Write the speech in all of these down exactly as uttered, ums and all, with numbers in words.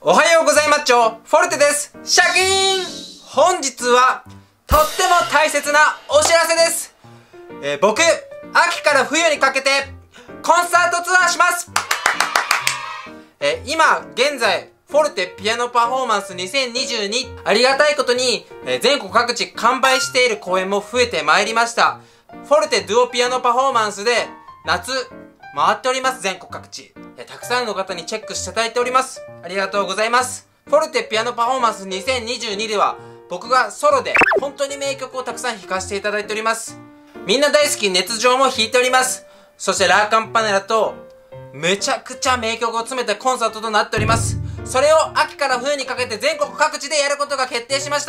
おはようございます。フォルテです。シャキーン。本日はとっても大切なお知らせです。えー、僕、秋から冬にかけてコンサートツアーします。えー、今現在フォルテピアノパフォーマンスにせんにじゅうに、ありがたいことに、えー、全国各地完売している公演も増えてまいりました。フォルテデュオピアノパフォーマンスで夏回っております。全国各地、えー、たくさんの方にチェックしていただいております。ありがとうございます。フォルテピアノパフォーマンスにせんにじゅうにでは僕がソロで本当に名曲をたくさん弾かせていただいております。みんな大好き熱情も弾いております。そしてラーカンパネラとめちゃくちゃ名曲を詰めたコンサートとなっております。それを秋から冬にかけて全国各地でやることが決定しました。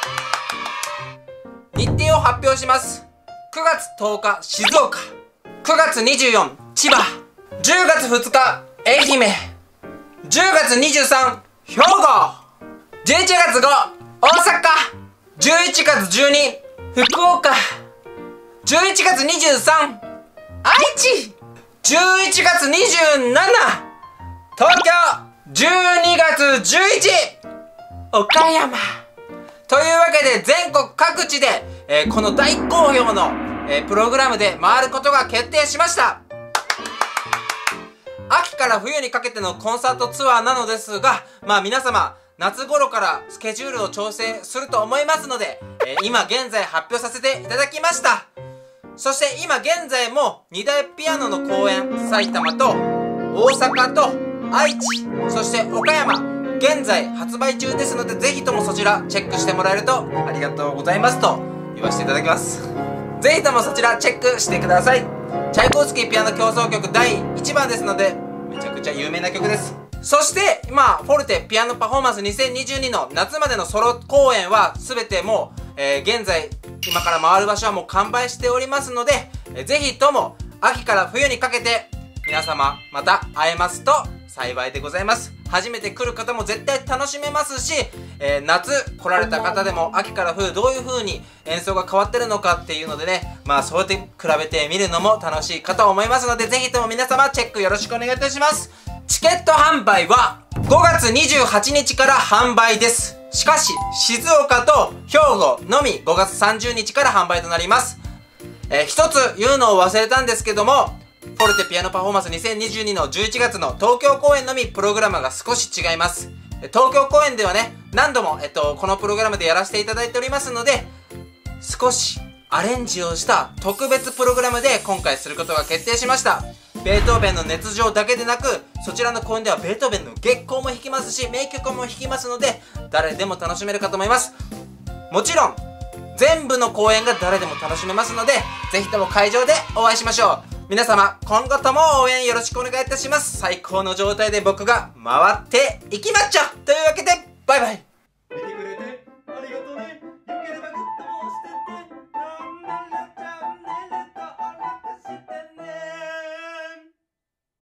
日程を発表します。くがつとおか静岡、くがつにじゅうよっか千葉、じゅうがつふつか愛媛、じゅうがつにじゅうさん兵庫、じゅういちがつご大阪、じゅういちがつじゅうに福岡、じゅういちがつにじゅうさん愛知、じゅういちがつにじゅうなな東京、じゅうにがつじゅういち岡山というわけで全国各地で、えー、この大好評の、えー、プログラムで回ることが決定しました。秋から冬にかけてのコンサートツアーなのですが、まあ皆様夏頃からスケジュールを調整すると思いますので、えー、今現在発表させていただきました。そして今現在もにだいピアノの公演、埼玉と大阪と愛知、そして岡山、現在発売中ですので、ぜひともそちらチェックしてもらえるとありがとうございますと言わせていただきます。ぜひともそちらチェックしてください。チャイコフスキーピアノ協奏曲だいいちばんですので、めちゃくちゃ有名な曲です。そして今フォルテピアノパフォーマンスにせんにじゅうにの夏までのソロ公演は全てもう、えー、現在今から回る場所はもう完売しておりますので、えー、ぜひとも秋から冬にかけて皆様また会えますと幸いでございます。初めて来る方も絶対楽しめますし、えー、夏来られた方でも秋から冬どういう風に演奏が変わってるのかっていうのでね、まあそうやって比べてみるのも楽しいかと思いますので、ぜひとも皆様チェックよろしくお願いいたします。チケット販売はごがつにじゅうはちにちから販売です。しかし静岡と兵庫のみごがつさんじゅうにちから販売となります。えー、一つ言うのを忘れたんですけども、フォルテピアノパフォーマンスにせんにじゅうにのじゅういちがつの東京公演のみプログラムが少し違います。東京公演ではね、何度も、えっと、このプログラムでやらせていただいておりますので、少しアレンジをした特別プログラムで今回することが決定しました。ベートーベンの熱情だけでなく、そちらの公演ではベートーベンの月光も弾きますし、名曲も弾きますので、誰でも楽しめるかと思います。もちろん全部の公演が誰でも楽しめますので、ぜひとも会場でお会いしましょう。皆様今後とも応援よろしくお願いいたします。最高の状態で僕が回っていきまっちゃというわけで、バイバイ。